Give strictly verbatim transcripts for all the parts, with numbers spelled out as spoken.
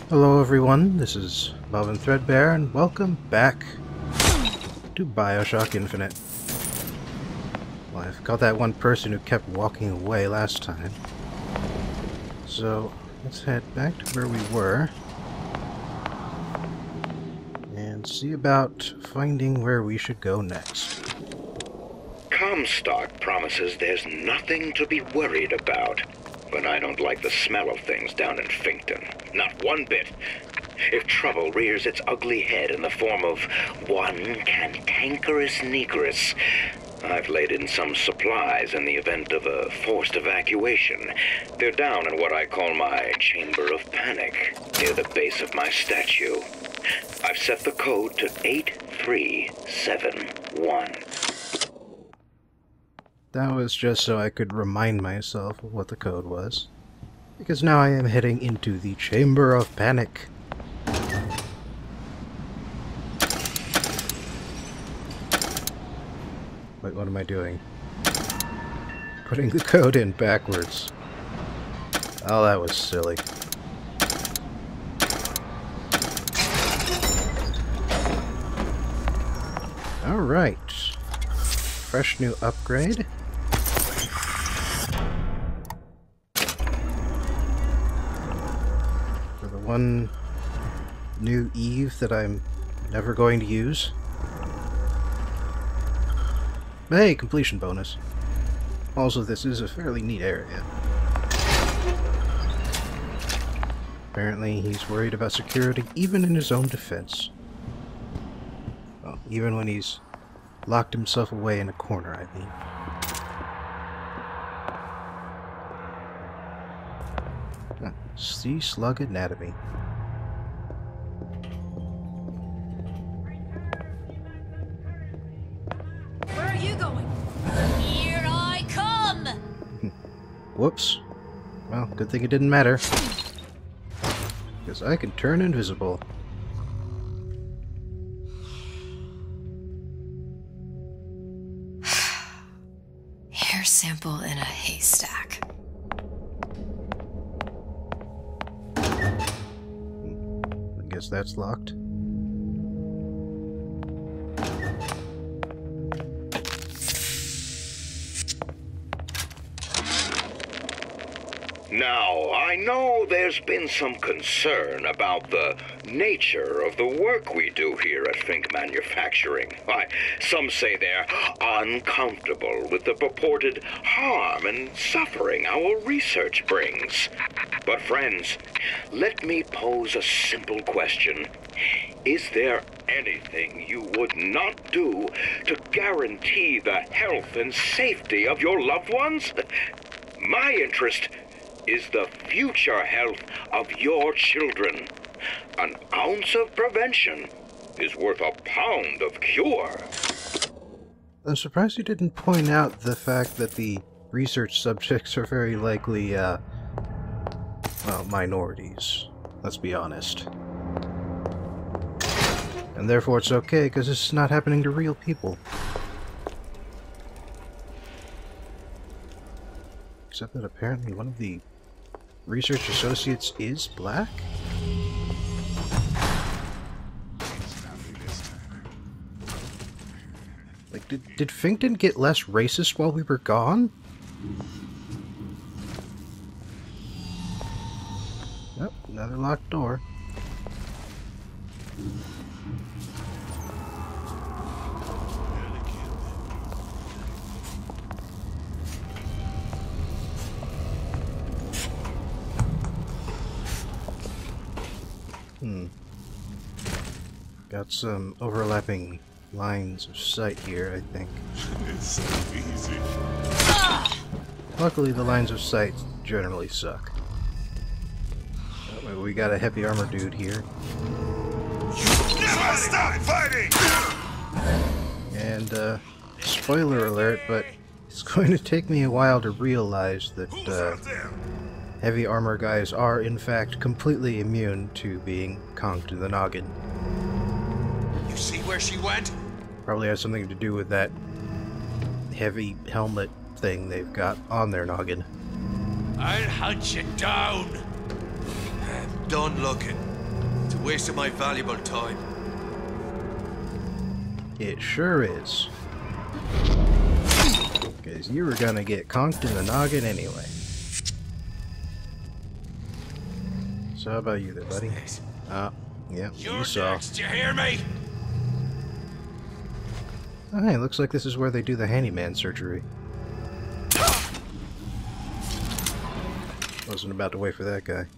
Hello everyone, this is Bob and Threadbare, and welcome back to BioShock Infinite. Well, I've got that one person who kept walking away last time. So, let's head back to where we were and see about finding where we should go next. Comstock promises there's nothing to be worried about. But I don't like the smell of things down in Finkton. Not one bit. If trouble rears its ugly head in the form of one cantankerous negress, I've laid in some supplies in the event of a forced evacuation. They're down in what I call my chamber of panic, near the base of my statue. I've set the code to eight three seven one. That was just so I could remind myself of what the code was. Because now I am heading into the Chamber of Panic. Wait, what am I doing? Putting the code in backwards. Oh, that was silly. Alright. Fresh new upgrade. One new Eve that I'm never going to use. But hey, completion bonus. Also, this is a fairly neat area. Apparently, he's worried about security even in his own defense. Well, even when he's locked himself away in a corner, I mean. Sea slug anatomy. Where are you going? Here I come! Whoops. Well, good thing it didn't matter. Because I can turn invisible. Hair sample in a haystack. Guess that's locked. Now, I know there's been some concern about the nature of the work we do here at Fink Manufacturing. Why, some say they're uncomfortable with the purported harm and suffering our research brings. But friends, let me pose a simple question. Is there anything you would not do to guarantee the health and safety of your loved ones? My interest is the future health of your children. An ounce of prevention is worth a pound of cure. I'm surprised you didn't point out the fact that the research subjects are very likely, uh, well, minorities. Let's be honest. And therefore it's okay, because this is not happening to real people. Except that apparently one of the research associates is black? Like, did, did Finkton get less racist while we were gone? Nope, another locked door. Hmm. Got some overlapping lines of sight here, I think. It's so easy. Luckily, the lines of sight generally suck. Oh, we got a heavy armor dude here. Never stop fighting! And, uh, spoiler alert, but it's going to take me a while to realize that, uh, heavy armor guys are, in fact, completely immune to being conked in the noggin. You see where she went? Probably has something to do with that heavy helmet thing they've got on their noggin. I'll hunt you down. I'm done looking. Wasting my valuable time. It sure is. Because you were gonna get conked in the noggin anyway. So how about you there, buddy? Ah, yeah, You're you saw. next, you hear me? Oh, hey, looks like this is where they do the handyman surgery. Wasn't about to wait for that guy.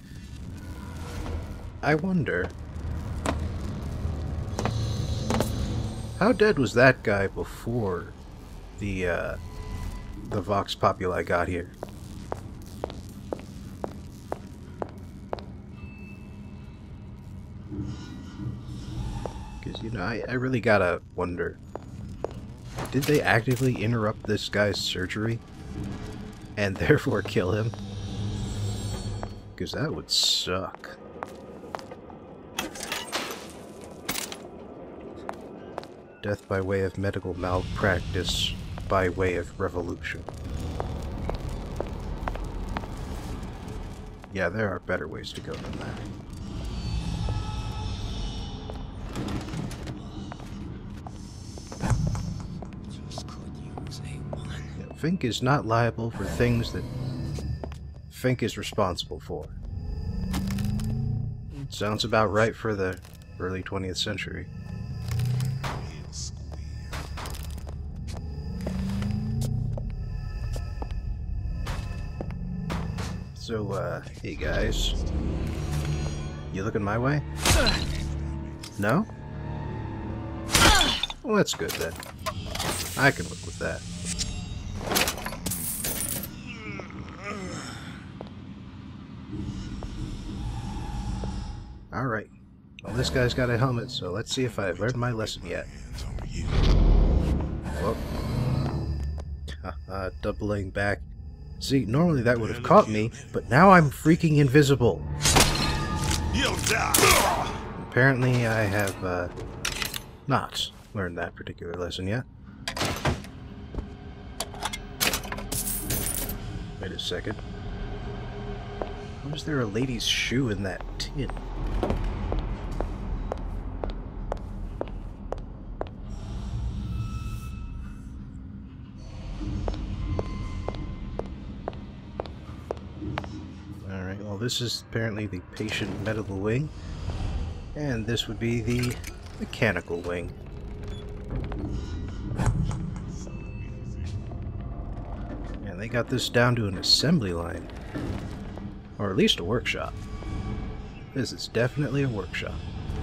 I wonder... how dead was that guy before the, uh, the Vox Populi got here? Because, you know, I, I really gotta wonder. Did they actively interrupt this guy's surgery? And therefore kill him? Because that would suck. Death by way of medical malpractice, by way of revolution. Yeah, there are better ways to go than that. Yeah, Fink is not liable for things that Fink is responsible for. Sounds about right for the early twentieth century. So, uh, hey guys. You looking my way? No? Well, that's good then. I can work with that. Alright. Well, this guy's got a helmet, so let's see if I've learned my lesson yet. Whoa. Haha, doubling back. See, normally that would have caught me, but now I'm freaking invisible. You'll die. Apparently I have, uh, not learned that particular lesson yet. Wait a second. Why was there a lady's shoe in that tin? Alright, well this is apparently the patient medical wing, and this would be the mechanical wing. And they got this down to an assembly line. Or at least a workshop. This is definitely a workshop.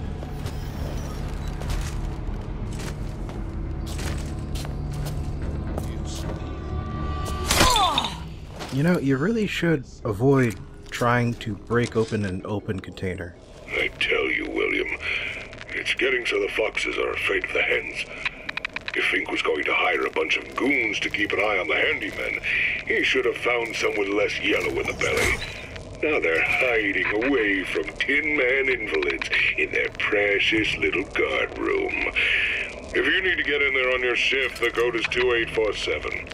You know, you really should avoid trying to break open an open container. I tell you, William, it's getting so the foxes are afraid of the hens. If Fink was going to hire a bunch of goons to keep an eye on the handyman, he should have found some with less yellow in the belly. Now they're hiding away from Tin Man invalids in their precious little guard room. If you need to get in there on your shift, the code is two eight four seven.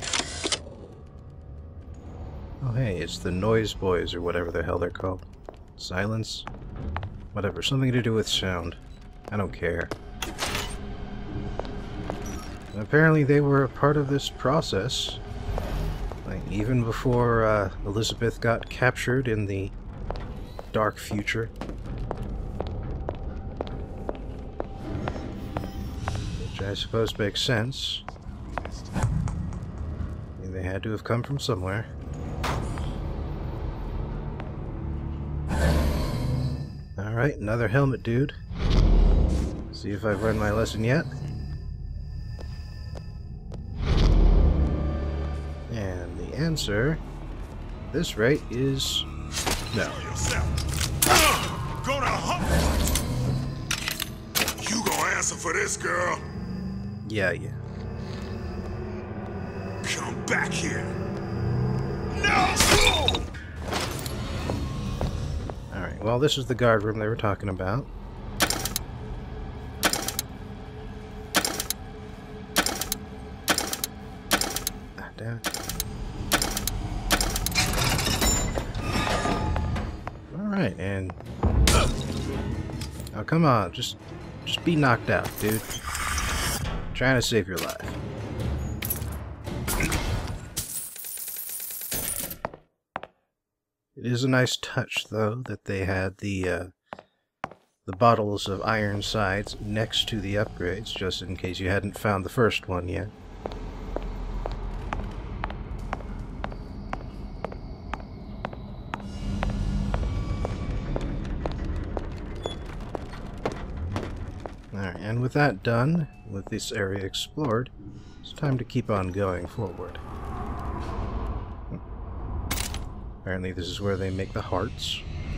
Oh hey, it's the Noise Boys, or whatever the hell they're called. Silence? Whatever, something to do with sound. I don't care. And apparently they were a part of this process. Like, even before uh, Elizabeth got captured in the dark future. Which I suppose makes sense. I mean, they had to have come from somewhere. Alright, another helmet, dude. See if I've learned my lesson yet. And the answer, at this rate, is no. Gonna hump. You gonna answer for this, girl? Yeah, yeah. Come back here. No! Alright, well, this is the guard room they were talking about. Ah, damn it. Alright, and Oh, come on. Just, just be knocked out, dude. I'm trying to save your life. It is a nice touch, though, that they had the, uh, the bottles of iron sides next to the upgrades, just in case you hadn't found the first one yet. Alright, and with that done, with this area explored, it's time to keep on going forward. Apparently this is where they make the hearts.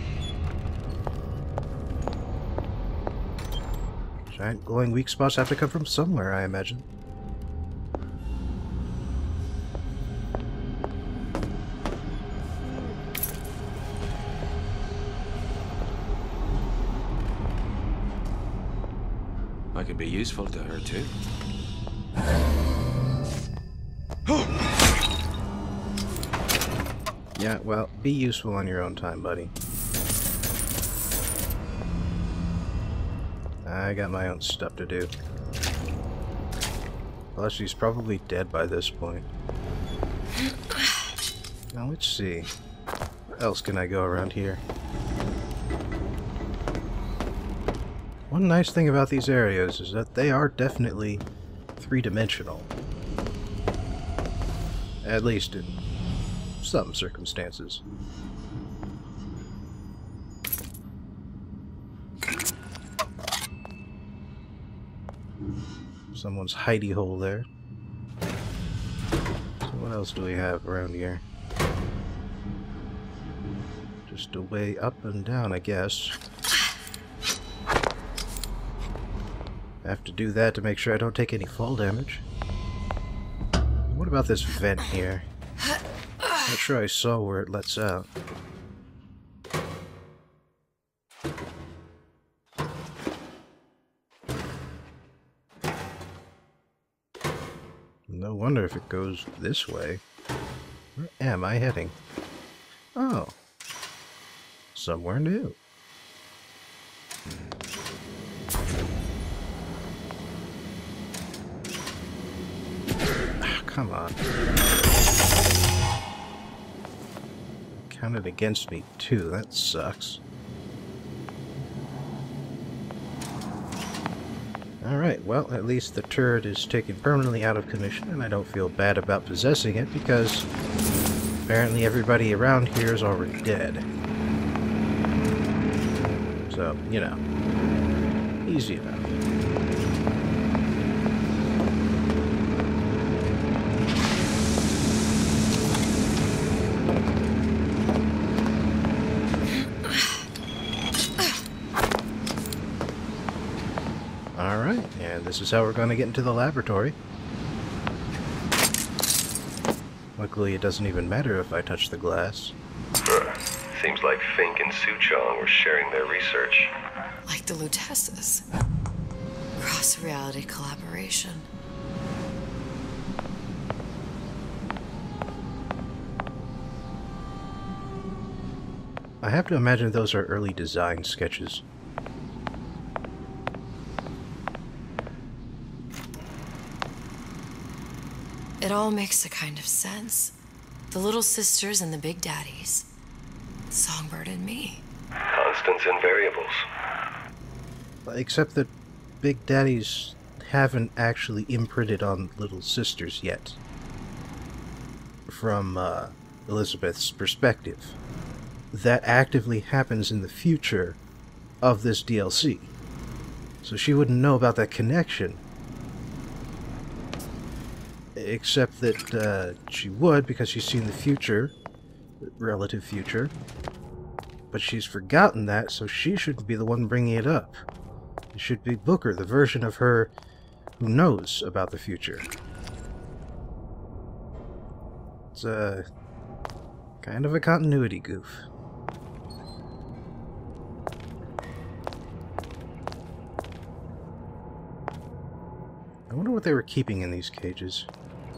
Giant glowing weak spots have to come from somewhere, I imagine. I could be useful to her too. Yeah, well, be useful on your own time, buddy. I got my own stuff to do. Plus, she's probably dead by this point. Now, let's see. Where else can I go around here? One nice thing about these areas is that they are definitely three-dimensional. At least in some circumstances. Someone's hidey hole there. So what else do we have around here? Just a way up and down, I guess. I have to do that to make sure I don't take any fall damage. What about this vent here? Not sure I saw where it lets out. No wonder if it goes this way. Where am I heading? Oh. Somewhere new. Ah, come on. Counted against me too, that sucks. Alright, well, at least the turret is taken permanently out of commission, and I don't feel bad about possessing it, because apparently everybody around here is already dead. So, you know, easy enough. Alright, and this is how we're going to get into the laboratory. Luckily, it doesn't even matter if I touch the glass. Huh. Seems like Fink and Suchong were sharing their research. Like the Luteces. Cross-reality collaboration. I have to imagine those are early design sketches. It all makes a kind of sense. The little sisters and the big daddies. Songbird and me. Constants and variables. Except that Big Daddies haven't actually imprinted on Little Sisters yet. From uh, Elizabeth's perspective. That actively happens in the future of this D L C. So she wouldn't know about that connection. Except that uh, she would, because she's seen the future, relative future. But she's forgotten that, so she shouldn't be the one bringing it up. It should be Booker, the version of her who knows about the future. It's a kind of a continuity goof. I wonder what they were keeping in these cages.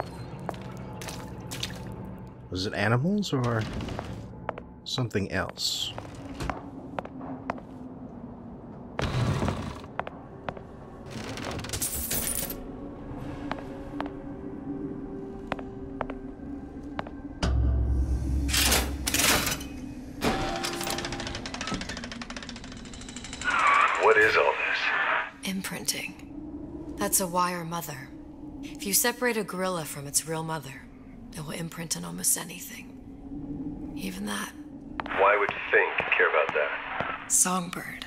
Was it animals or something else? What is all this? Imprinting. That's a wire mother. If you separate a gorilla from its real mother, it will imprint on almost anything. Even that. Why would Fink care about that? Songbird.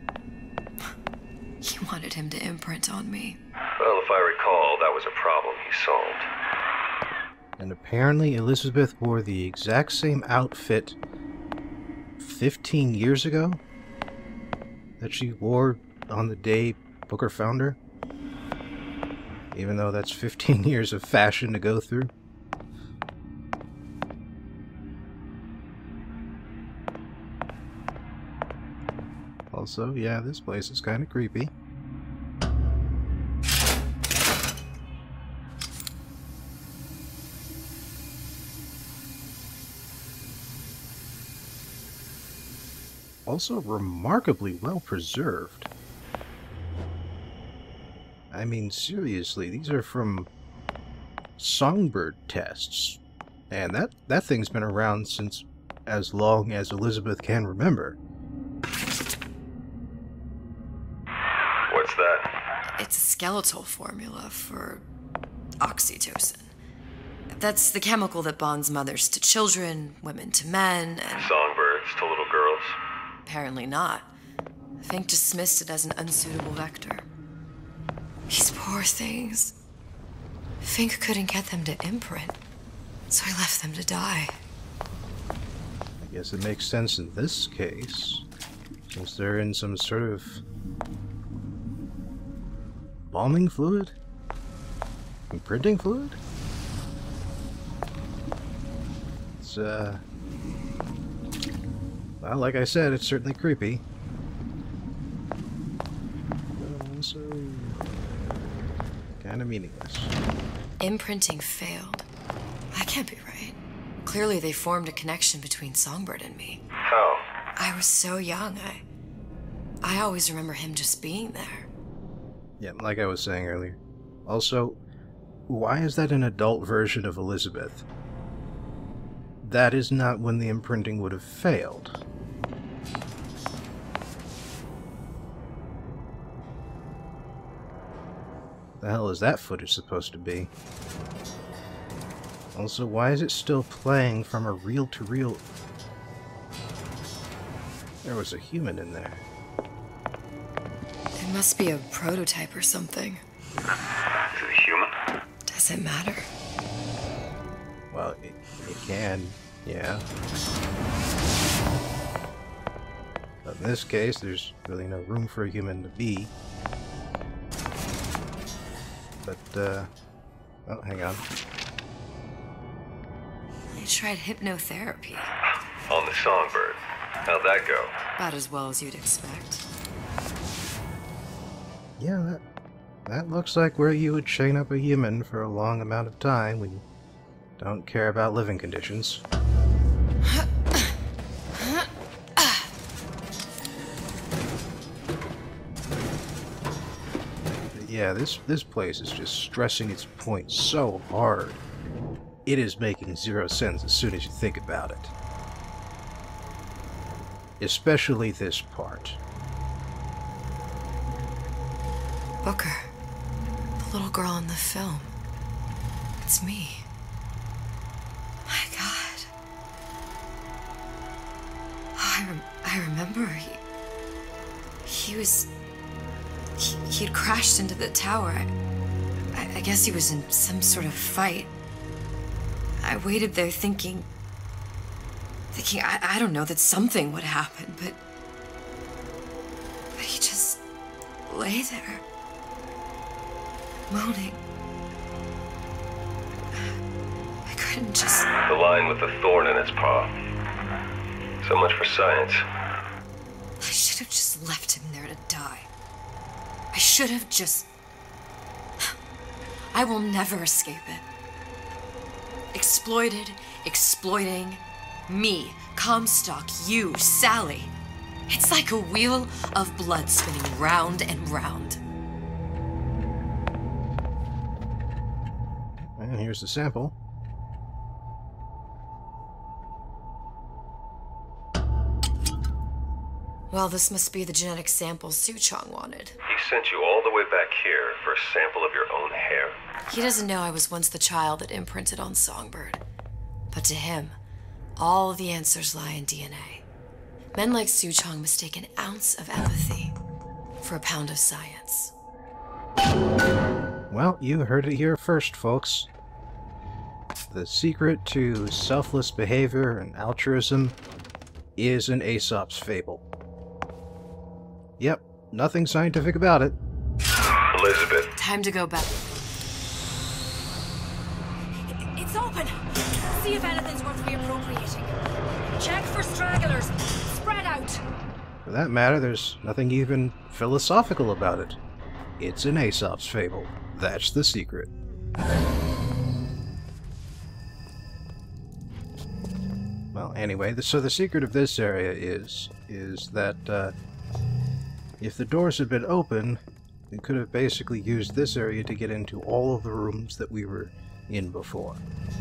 He wanted him to imprint on me. Well, if I recall, that was a problem he solved. And apparently Elizabeth wore the exact same outfit fifteen years ago that she wore on the day Booker found her. Even though that's fifteen years of fashion to go through. Also, yeah, this place is kind of creepy. Also remarkably well preserved. I mean, seriously, these are from songbird tests. And that, that thing's been around since as long as Elizabeth can remember. What's that? It's a skeletal formula for oxytocin. That's the chemical that bonds mothers to children, women to men, and... Songbirds to little girls? Apparently not. Fink dismissed it as an unsuitable vector. These poor things. Fink couldn't get them to imprint, so he left them to die. I guess it makes sense in this case, since they're in some sort of embalming fluid? Imprinting fluid? It's, uh... well, like I said, it's certainly creepy. But also kind of meaningless. Imprinting failed. That can't be right. Clearly they formed a connection between Songbird and me. How? I was so young, I... I always remember him just being there. Yeah, like I was saying earlier. Also, why is that an adult version of Elizabeth? That is not when the imprinting would have failed. The hell is that footage supposed to be? Also, why is it still playing from a reel-to-reel? There was a human in there. It must be a prototype or something. Is it a human? Does it matter? Well, it, it can, yeah. But in this case, there's really no room for a human to be. But, uh... oh, hang on. I tried hypnotherapy. On the Songbird. How'd that go? About as well as you'd expect. Yeah, that, that looks like where you would chain up a human for a long amount of time when you don't care about living conditions. But yeah, this, this place is just stressing its point so hard. It is making zero sense as soon as you think about it. Especially this part. Booker. The little girl in the film. It's me. My God. Oh, I, rem I remember he... He was... He he'd crashed into the tower. I, I, I guess he was in some sort of fight. I waited there thinking... Thinking, I, I don't know, that something would happen, but... But he just lay there. Moaning. I couldn't just... The line with the thorn in its paw. So much for science. I should have just left him there to die. I should have just... I will never escape it. Exploited, exploiting, me, Comstock, you, Sally. It's like a wheel of blood spinning round and round. And here's the sample. Well, this must be the genetic sample Suchong wanted. He sent you all the way back here for a sample of your own hair? He doesn't know I was once the child that imprinted on Songbird. But to him, all of the answers lie in D N A. Men like Suchong mistake an ounce of empathy for a pound of science. Well, you heard it here first, folks. The secret to selfless behavior and altruism is an Aesop's fable. Yep, nothing scientific about it. Elizabeth. Time to go back. It's open. See if anything's worth reappropriating. Check for stragglers. Spread out. For that matter, there's nothing even philosophical about it. It's an Aesop's fable. That's the secret. Well, anyway, the, so the secret of this area is is that uh, if the doors had been open, we could have basically used this area to get into all of the rooms that we were in before.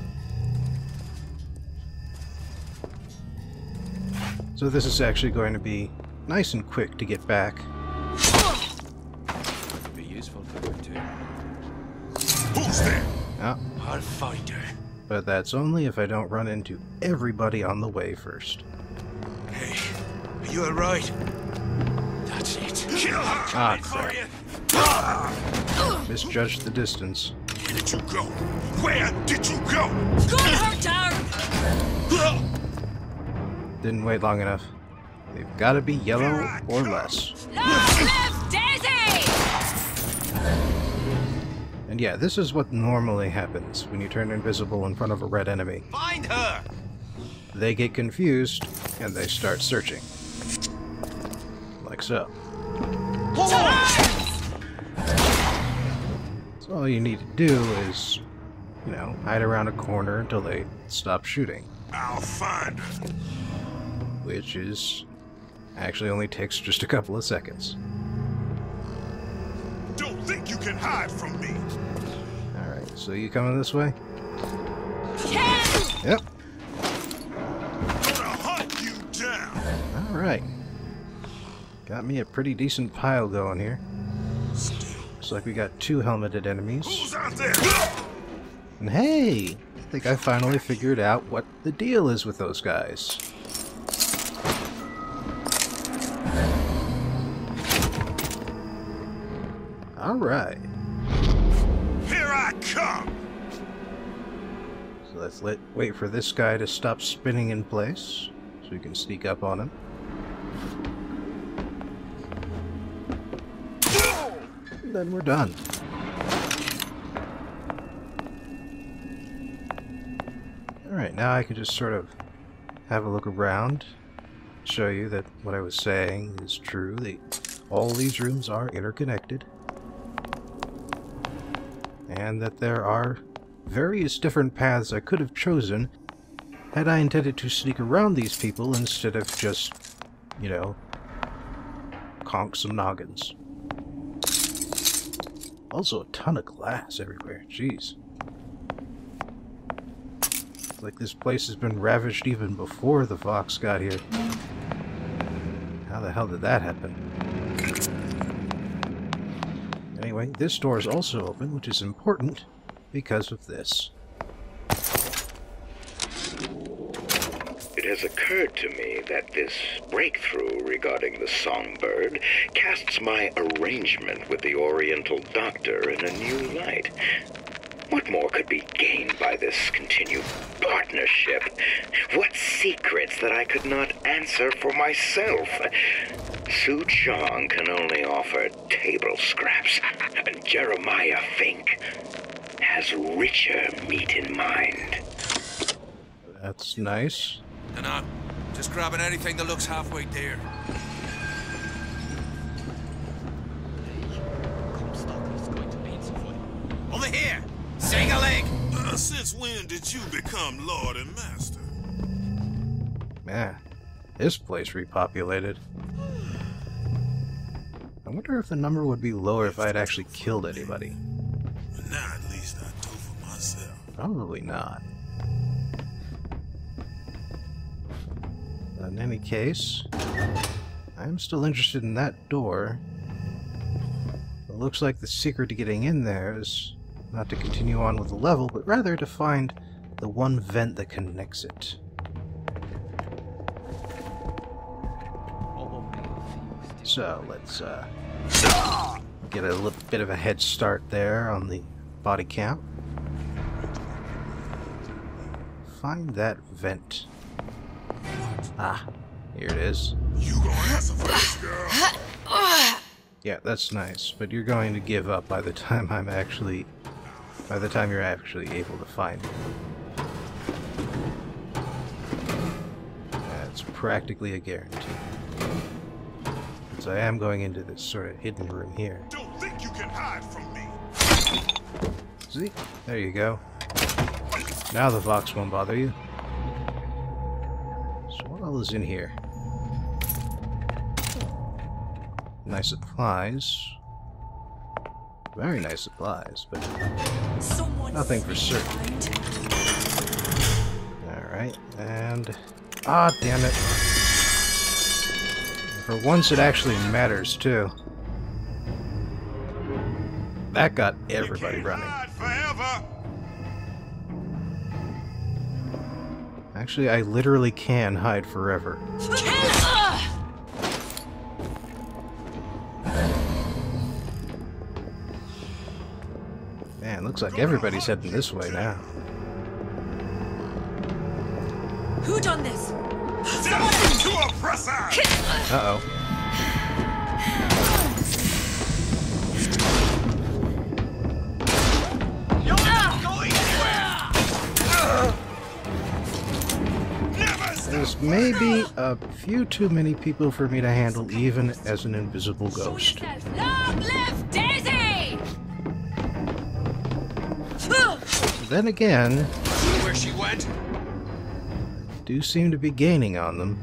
So this is actually going to be nice and quick to get back. Could be useful to her too. Who's there? Ah, I'll find her. but that's only if I don't run into everybody on the way first. Hey, are you alright? That's it. Kill her! Ah, for crap. you. Misjudged the distance. Where did you go? Where did you go? Gun her down! Didn't wait long enough. They've got to be yellow or less. Long live Daisy! And yeah, this is what normally happens when you turn invisible in front of a red enemy. Find her! They get confused, and they start searching. Like so. So all you need to do is, you know, hide around a corner until they stop shooting. I'll find her. Which is... actually only takes just a couple of seconds. Don't think you can hide from me. Alright, so you coming this way? Kill! Yep. Gonna hunt you down. Alright. Got me a pretty decent pile going here. Looks like we got two helmeted enemies. Who's out there? And hey! I think I finally figured out what the deal is with those guys. Alright. Here I come. So let's let wait for this guy to stop spinning in place so we can sneak up on him. And then we're done. Alright, now I can just sort of have a look around, show you that what I was saying is true. They, all these rooms are interconnected. And that there are various different paths I could have chosen had I intended to sneak around these people instead of just, you know, conk some noggins. Also a ton of glass everywhere, jeez. Like this place has been ravaged even before the Fox got here. How the hell did that happen? Anyway, this door is also open, which is important because of this. It has occurred to me that this breakthrough regarding the songbird casts my arrangement with the Oriental Doctor in a new light. What more could be gained by this continued partnership? What secrets that I could not answer for myself? Suchong can only offer table scraps, and Jeremiah Fink has richer meat in mind. That's nice. And I'm just grabbing anything that looks halfway there. Over here! Sing a leg! Uh, since when did you become Lord and Master? Man, this place repopulated. I wonder if the number would be lower if I had actually killed anybody. But now at least I do for myself. Probably not. But in any case, I'm still interested in that door. It looks like the secret to getting in there is not to continue on with the level, but rather to find the one vent that connects it. So, let's uh, get a little bit of a head start there on the body count. Find that vent. Ah, here it is. You gonna answer for this, girl? Yeah, that's nice, but you're going to give up by the time I'm actually... by the time you're actually able to find it. That's practically a guarantee. Because I am going into this sort of hidden room here. Don't think you can hide from me. See? There you go. Now the Vox won't bother you. So what all is in here? Nice supplies. Very nice supplies, but nothing for certain. Alright, and... ah, damn it. For once it actually matters, too. That got everybody running. Actually, I literally can hide forever. Man, looks like everybody's heading this way now. Who done this? Uh-oh. There's maybe a few too many people for me to handle, even as an invisible ghost. Long live Daisy! Then again, Where she went? do seem to be gaining on them.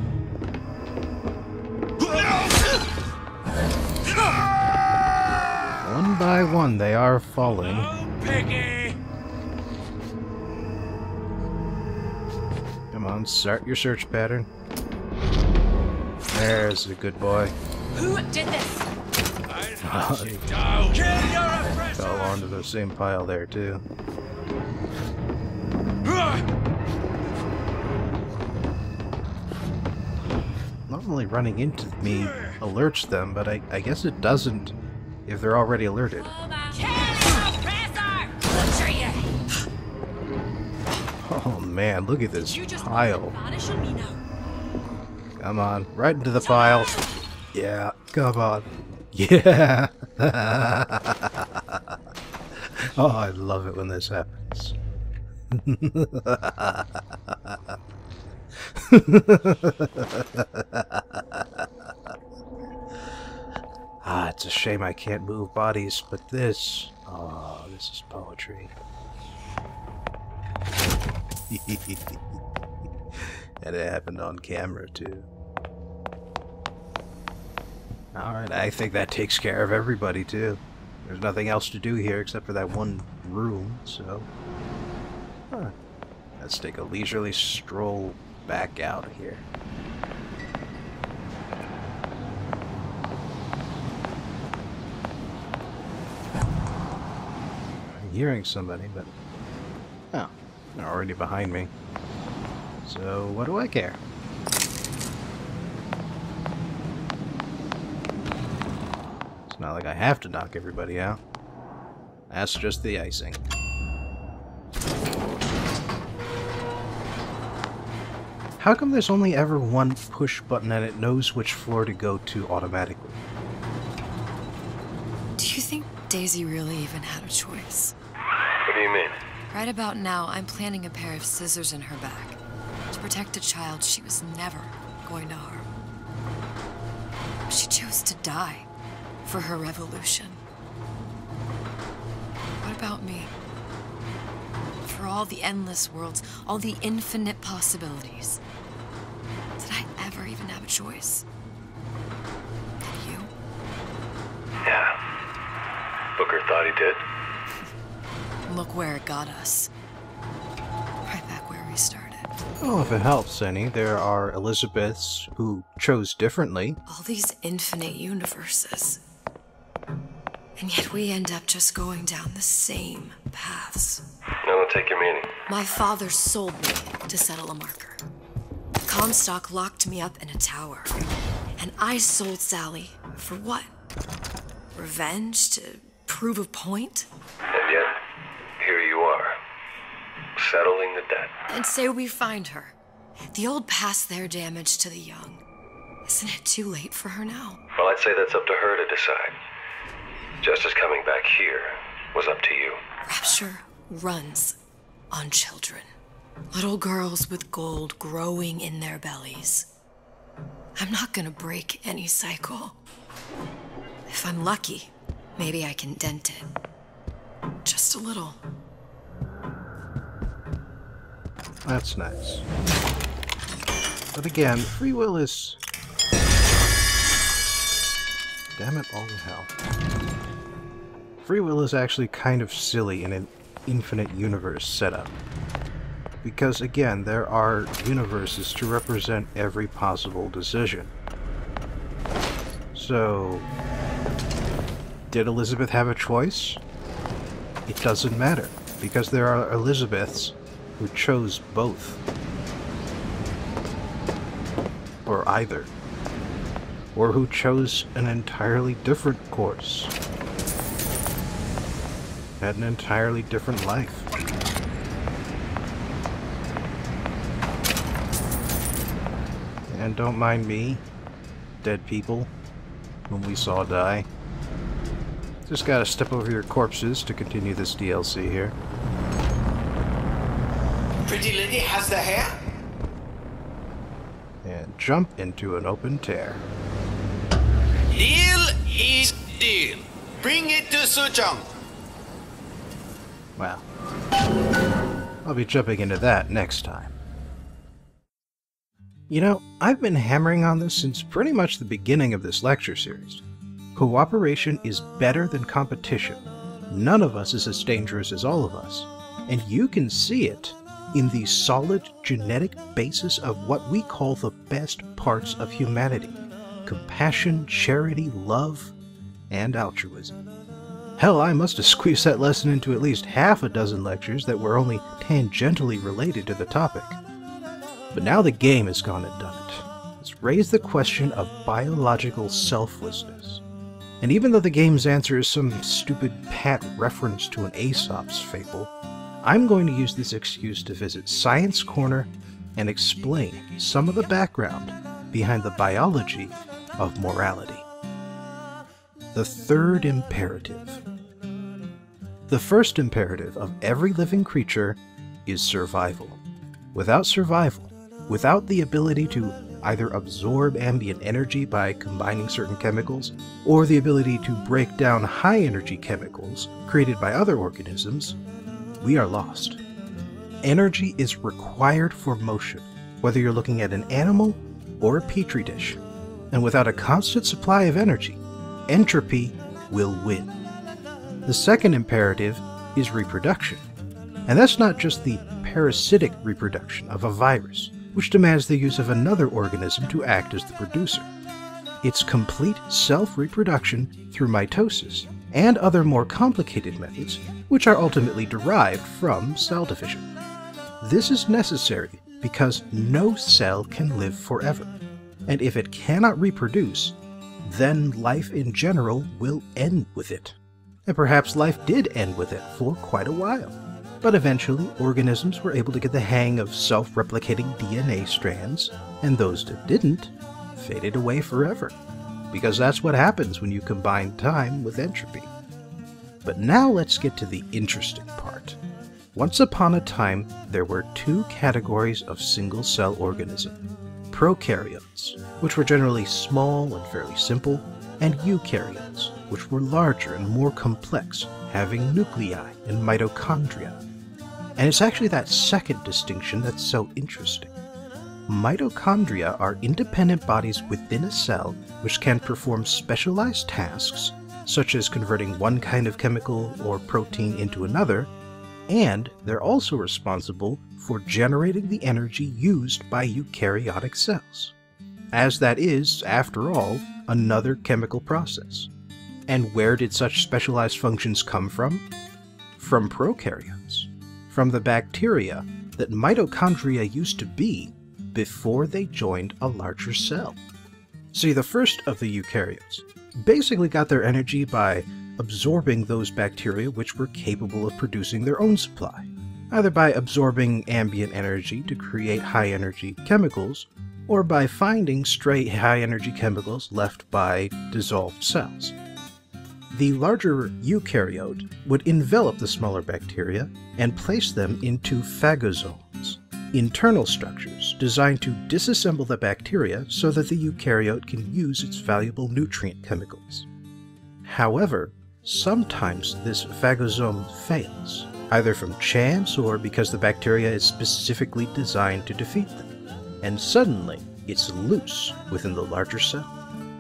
One by one, they are falling. Piggy! Come on, start your search pattern. There's a good boy. Who did this? Oh, Down. Kill your oppressor! fell onto the same pile there, too. Not only running into me alerts them, but I, I guess it doesn't if they're already alerted. Oh man, look at this pile. Come on, right into the pile. Yeah, come on. Yeah! Oh, I love it when this happens. Ah, it's a shame I can't move bodies, but this... oh, this is poetry. And it happened on camera, too. Alright, I think that takes care of everybody, too. There's nothing else to do here except for that one room, so... Huh. Let's take a leisurely stroll back out of here. I'm hearing somebody, but... oh, they're already behind me. So, what do I care? It's not like I have to knock everybody out. That's just the icing. How come there's only ever one push button and it knows which floor to go to automatically? Do you think Daisy really even had a choice? What do you mean? Right about now, I'm planting a pair of scissors in her back to protect a child she was never going to harm. She chose to die for her revolution. What about me? For all the endless worlds, all the infinite possibilities. Did I ever even have a choice? Did you? Yeah. Booker thought he did. Look where it got us. Right back where we started. Well, if it helps any, there are Elizabeths who chose differently. All these infinite universes. And yet we end up just going down the same paths. No, don't take your meaning. My father sold me to settle a marker. Comstock locked me up in a tower. And I sold Sally for what? Revenge? To prove a point? And yet, here you are, settling the debt. And say we find her. The old past their damage to the young. Isn't it too late for her now? Well, I'd say that's up to her to decide. Justice coming back here was up to you. Rapture runs on children. Little girls with gold growing in their bellies. I'm not gonna break any cycle. If I'm lucky, maybe I can dent it. Just a little. That's nice. But again, free will is... Damn it, all in hell. Free will is actually kind of silly in an infinite universe setup. Because again, there are universes to represent every possible decision. So... did Elizabeth have a choice? It doesn't matter, because there are Elizabeths who chose both. Or either. Or who chose an entirely different course. Had an entirely different life. And don't mind me, dead people, whom we saw die. Just gotta step over your corpses to continue this D L C here. Pretty lady has the hair? And jump into an open tear. Deal is deal. Bring it to Suchong. Well, I'll be jumping into that next time. You know, I've been hammering on this since pretty much the beginning of this lecture series. Cooperation is better than competition. None of us is as dangerous as all of us. And you can see it in the solid genetic basis of what we call the best parts of humanity. Compassion, charity, love, and altruism. Hell, I must have squeezed that lesson into at least half a dozen lectures that were only tangentially related to the topic. But now the game has gone and done it. It's raised the question of biological selflessness. And even though the game's answer is some stupid pat reference to an Aesop's fable, I'm going to use this excuse to visit Science Corner and explain some of the background behind the biology of morality. The third imperative. The first imperative of every living creature is survival. Without survival, without the ability to either absorb ambient energy by combining certain chemicals, or the ability to break down high-energy chemicals created by other organisms, we are lost. Energy is required for motion, whether you're looking at an animal or a petri dish. And without a constant supply of energy, entropy will win. The second imperative is reproduction. And that's not just the parasitic reproduction of a virus, which demands the use of another organism to act as the producer. It's complete self-reproduction through mitosis, and other more complicated methods, which are ultimately derived from cell division. This is necessary because no cell can live forever, and if it cannot reproduce, then life in general will end with it. And perhaps life did end with it for quite a while. But eventually, organisms were able to get the hang of self-replicating D N A strands, and those that didn't faded away forever. Because that's what happens when you combine time with entropy. But now let's get to the interesting part. Once upon a time, there were two categories of single-cell organism. Prokaryotes, which were generally small and fairly simple, and eukaryotes, which were larger and more complex, having nuclei and mitochondria. And it's actually that second distinction that's so interesting. Mitochondria are independent bodies within a cell which can perform specialized tasks, such as converting one kind of chemical or protein into another, and they're also responsible for generating the energy used by eukaryotic cells, as that is, after all, another chemical process. And where did such specialized functions come from? From prokaryotes, from the bacteria that mitochondria used to be before they joined a larger cell. See, the first of the eukaryotes basically got their energy by absorbing those bacteria which were capable of producing their own supply, either by absorbing ambient energy to create high-energy chemicals, or by finding stray high-energy chemicals left by dissolved cells. The larger eukaryote would envelop the smaller bacteria and place them into phagosomes, internal structures designed to disassemble the bacteria so that the eukaryote can use its valuable nutrient chemicals. However, sometimes this phagosome fails, either from chance or because the bacteria is specifically designed to defeat them, and suddenly it's loose within the larger cell.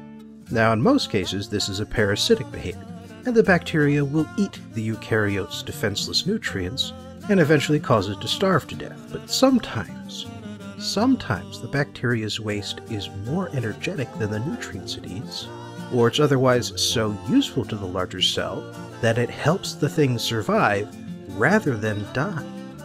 Now, in most cases, this is a parasitic behavior, and the bacteria will eat the eukaryote's defenseless nutrients and eventually cause it to starve to death. But sometimes, sometimes the bacteria's waste is more energetic than the nutrients it eats, or it's otherwise so useful to the larger cell that it helps the thing survive rather than die.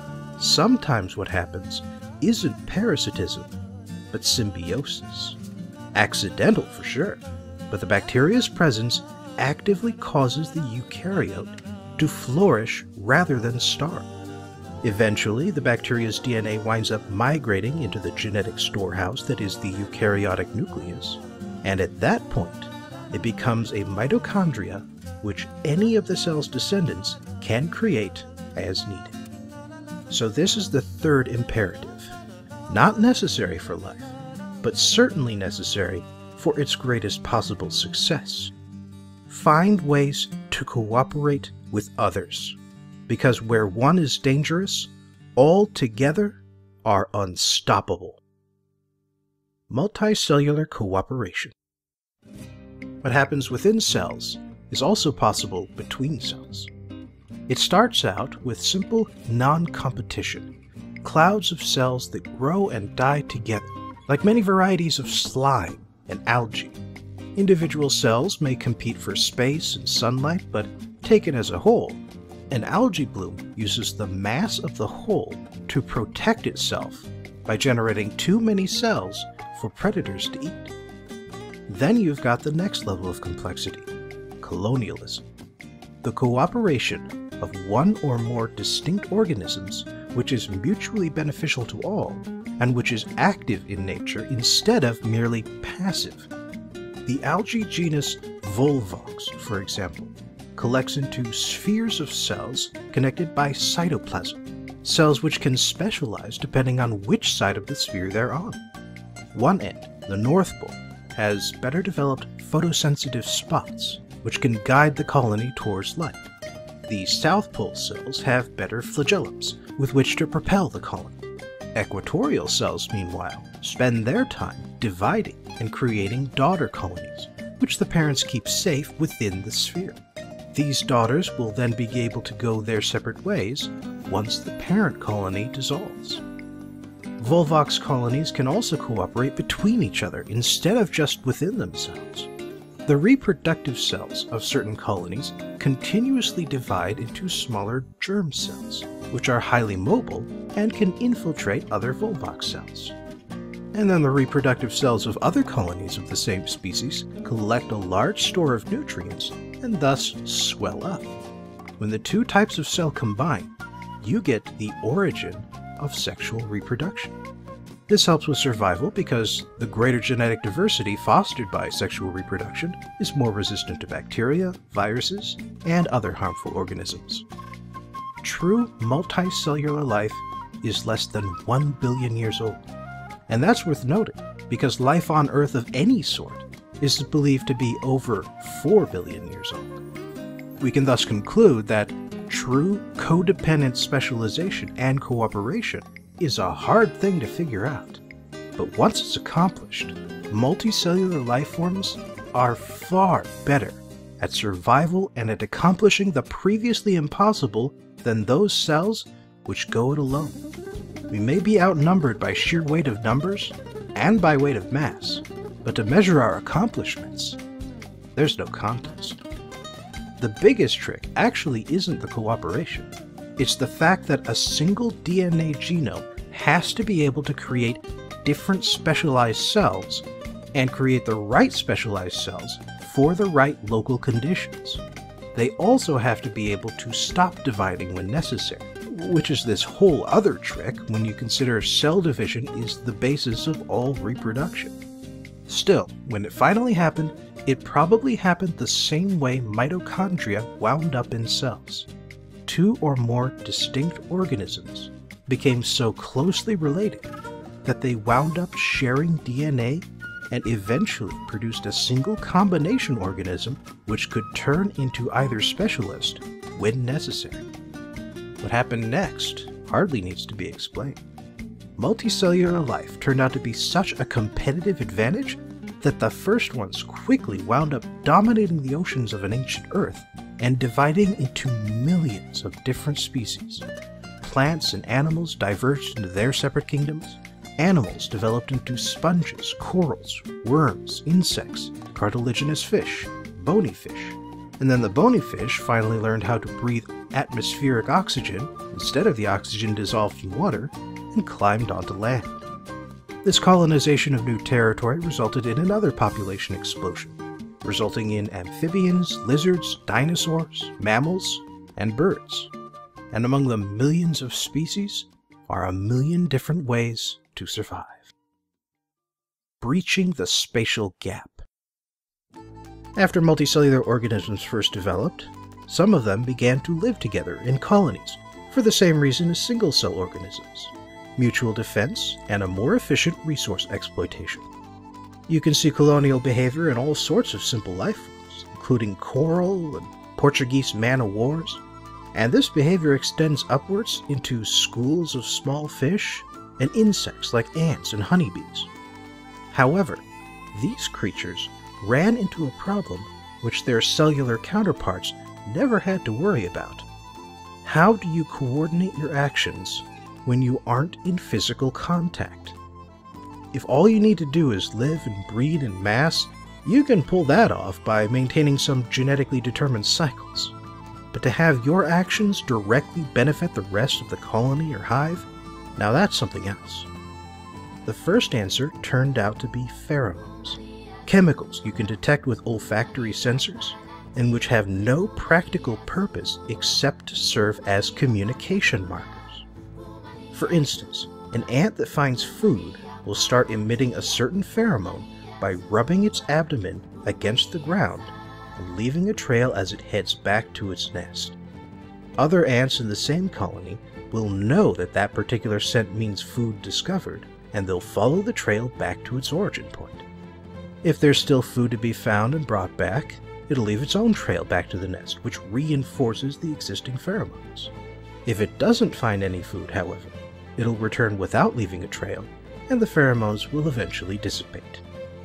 Sometimes what happens isn't parasitism, but symbiosis. Accidental for sure, but the bacteria's presence actively causes the eukaryote to flourish rather than starve. Eventually, the bacteria's D N A winds up migrating into the genetic storehouse that is the eukaryotic nucleus, and at that point, it becomes a mitochondria which any of the cell's descendants can create as needed. So this is the third imperative. Not necessary for life, but certainly necessary for its greatest possible success. Find ways to cooperate with others, because where one is dangerous, all together are unstoppable. Multicellular cooperation. What happens within cells is also possible between cells. It starts out with simple non-competition, clouds of cells that grow and die together, like many varieties of slime and algae. Individual cells may compete for space and sunlight, but taken as a whole, an algae bloom uses the mass of the whole to protect itself by generating too many cells for predators to eat. Then you've got the next level of complexity, colonialism. The cooperation of one or more distinct organisms which is mutually beneficial to all, and which is active in nature instead of merely passive. The algae genus Volvox, for example, collects into spheres of cells connected by cytoplasm, cells which can specialize depending on which side of the sphere they're on. One end, the North Pole, has better developed photosensitive spots, which can guide the colony towards light. The South Pole cells have better flagellums, with which to propel the colony. Equatorial cells, meanwhile, spend their time dividing and creating daughter colonies, which the parents keep safe within the sphere. These daughters will then be able to go their separate ways once the parent colony dissolves. Volvox colonies can also cooperate between each other instead of just within themselves. The reproductive cells of certain colonies continuously divide into smaller germ cells, which are highly mobile and can infiltrate other Volvox cells. And then the reproductive cells of other colonies of the same species collect a large store of nutrients and thus swell up. When the two types of cell combine, you get the origin of sexual reproduction. This helps with survival because the greater genetic diversity fostered by sexual reproduction is more resistant to bacteria, viruses, and other harmful organisms. True multicellular life is less than one billion years old. And that's worth noting, because life on Earth of any sort is believed to be over four billion years old. We can thus conclude that true codependent specialization and cooperation is a hard thing to figure out. But once it's accomplished, multicellular life forms are far better at survival and at accomplishing the previously impossible than those cells which go it alone. We may be outnumbered by sheer weight of numbers and by weight of mass, but to measure our accomplishments, there's no contest. The biggest trick actually isn't the cooperation. It's the fact that a single D N A genome has to be able to create different specialized cells and create the right specialized cells for the right local conditions. They also have to be able to stop dividing when necessary, which is this whole other trick when you consider cell division is the basis of all reproduction. Still, when it finally happened, it probably happened the same way mitochondria wound up in cells. Two or more distinct organisms became so closely related that they wound up sharing D N A and eventually produced a single combination organism which could turn into either specialist when necessary. What happened next hardly needs to be explained. Multicellular life turned out to be such a competitive advantage that the first ones quickly wound up dominating the oceans of an ancient Earth and dividing into millions of different species. Plants and animals diverged into their separate kingdoms. Animals developed into sponges, corals, worms, insects, cartilaginous fish, bony fish. And then the bony fish finally learned how to breathe atmospheric oxygen instead of the oxygen dissolved in water and climbed onto land. This colonization of new territory resulted in another population explosion, resulting in amphibians, lizards, dinosaurs, mammals, and birds. And among the millions of species are a million different ways to survive. Breaching the spatial gap. After multicellular organisms first developed, some of them began to live together in colonies for the same reason as single-cell organisms: mutual defense and a more efficient resource exploitation. You can see colonial behavior in all sorts of simple life forms, including coral and Portuguese man-o'-wars, and this behavior extends upwards into schools of small fish and insects like ants and honeybees. However, these creatures ran into a problem which their cellular counterparts never had to worry about. How do you coordinate your actions when you aren't in physical contact? If all you need to do is live and breed in mass, you can pull that off by maintaining some genetically determined cycles. But to have your actions directly benefit the rest of the colony or hive, now that's something else. The first answer turned out to be pheromones, chemicals you can detect with olfactory sensors, and which have no practical purpose except to serve as communication markers. For instance, an ant that finds food will start emitting a certain pheromone by rubbing its abdomen against the ground and leaving a trail as it heads back to its nest. Other ants in the same colony will know that that particular scent means food discovered, and they'll follow the trail back to its origin point. If there's still food to be found and brought back, it'll leave its own trail back to the nest, which reinforces the existing pheromones. If it doesn't find any food, however, it'll return without leaving a trail, and the pheromones will eventually dissipate.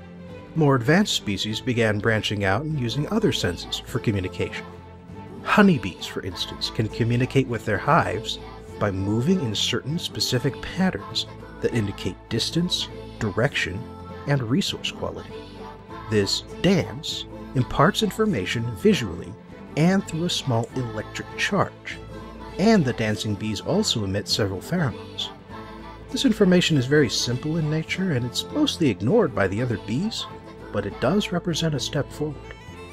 More advanced species began branching out and using other senses for communication. Honeybees, for instance, can communicate with their hives by moving in certain specific patterns that indicate distance, direction, and resource quality. This dance imparts information visually and through a small electric charge, and the dancing bees also emit several pheromones. This information is very simple in nature and it's mostly ignored by the other bees, but it does represent a step forward.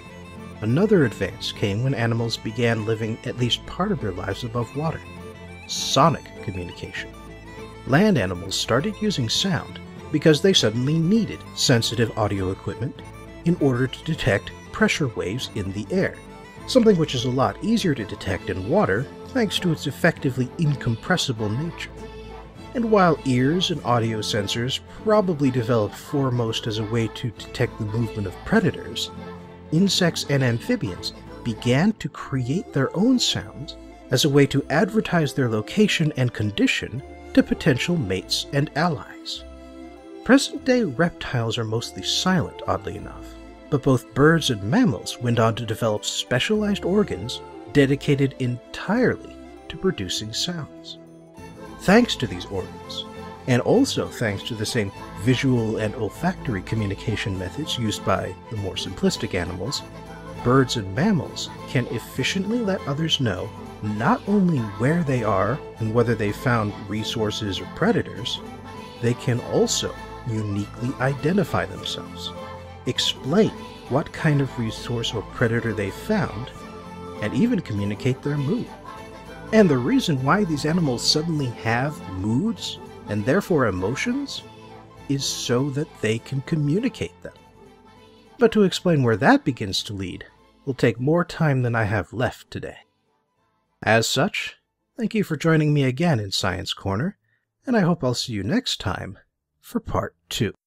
Another advance came when animals began living at least part of their lives above water: sonic communication. Land animals started using sound because they suddenly needed sensitive audio equipment in order to detect pressure waves in the air, something which is a lot easier to detect in water thanks to its effectively incompressible nature. And while ears and audio sensors probably developed foremost as a way to detect the movement of predators, insects and amphibians began to create their own sounds as a way to advertise their location and condition to potential mates and allies. Present-day reptiles are mostly silent, oddly enough, But both birds and mammals went on to develop specialized organs dedicated entirely to producing sounds. Thanks to these organs, and also thanks to the same visual and olfactory communication methods used by the more simplistic animals, birds and mammals can efficiently let others know not only where they are and whether they found resources or predators, they can also uniquely identify themselves, explain what kind of resource or predator they found, and even communicate their mood. And the reason why these animals suddenly have moods, and therefore emotions, is so that they can communicate them. But to explain where that begins to lead will take more time than I have left today. As such, thank you for joining me again in Science Corner, and I hope I'll see you next time for part two.